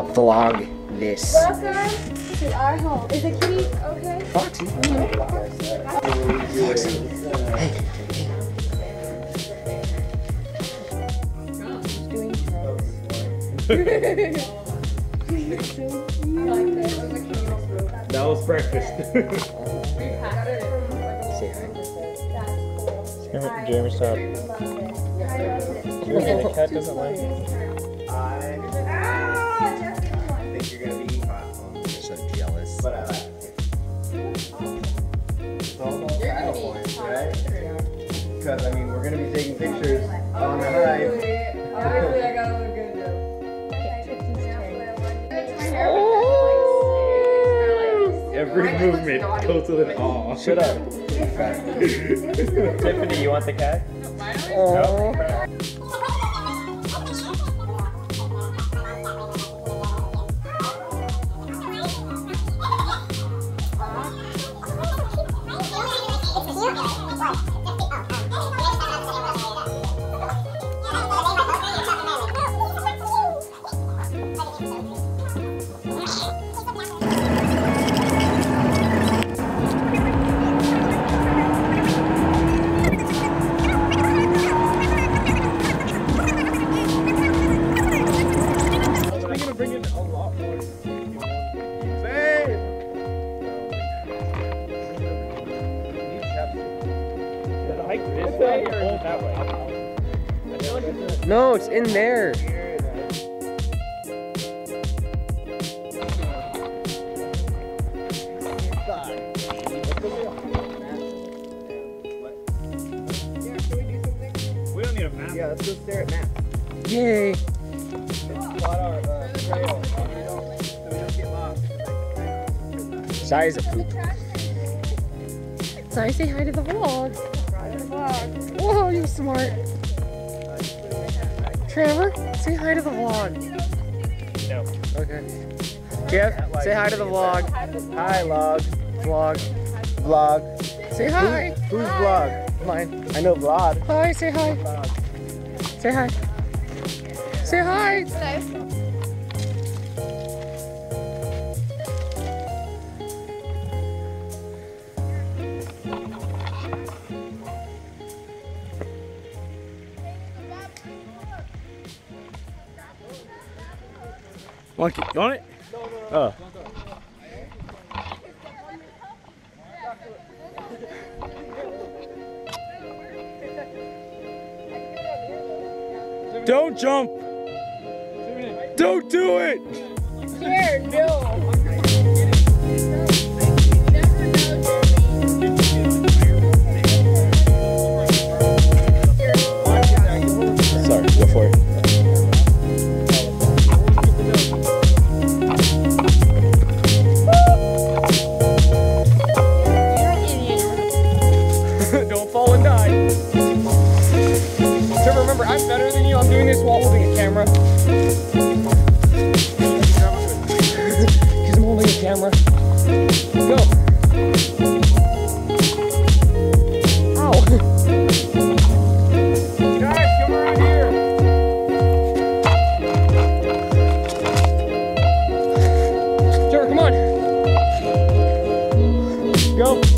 vlog this. Welcome to our home. Is the kitty okay? Foxy. Foxy. Hey. That was breakfast. Say hi. Jeremy, stop. The cat doesn't like it. I think you're gonna be hot. I'm so jealous. But I like it. It's all about style points, right? Because I mean, we're gonna be taking pictures on the high. Obviously, I gotta look good though. Every movement goes with an awe. Shut up. Tiffany, you want the cat? No. Bring it a lot more. This way or that way? No, it's in there. We don't need a map. Yeah, let's go stare at maps. Yay. Plot our trail so we don't get lost. Size of poop. Sorry, say hi to the vlog. Whoa, you smart. Trevor, say hi to the vlog. No. Okay. Jeff, say hi to the vlog. Hi, log. Vlog. Vlog. Say hi. Who's vlog? Mine. I know vlog. Hi, say hi. Say hi. Say hi. Monkey, you want it? Oh. Don't jump! Don't do it! Here, no. Sorry, go for it. Don't fall and die. So remember, I'm better than you. I'm doing this while holding a camera. Because I'm holding a camera. Go. Ow. Guys, come around here. Trevor, come on. Go.